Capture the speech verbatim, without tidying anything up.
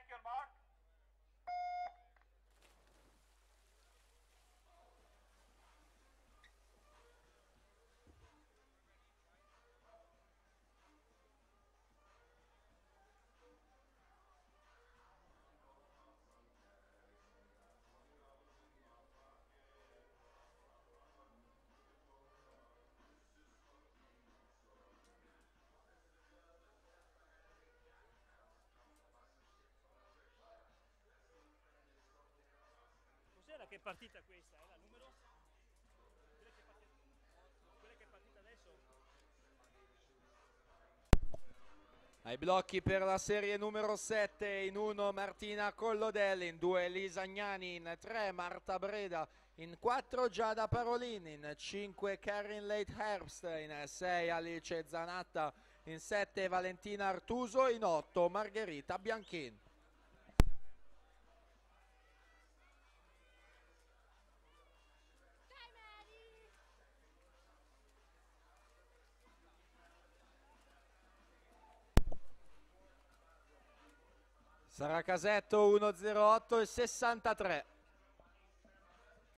Take your mark. Cos'era, che partita questa? È la numero? Quella che è partita, quella che è partita adesso? Ai blocchi per la serie numero sette, in uno Martina Collodelli, in due Elisa Gnani, in tre Marta Breda, in quattro Giada Parolin, in cinque Karin Late Herbst, in sei Alice Zanatta, in sette Valentina Artuso, in otto Margherita Bianchin. Saracasetto uno zero otto e sessantatré.